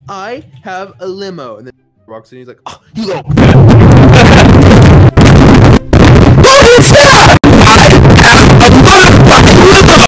I have a limo. And then he walks in, he's like, oh, you little bitch.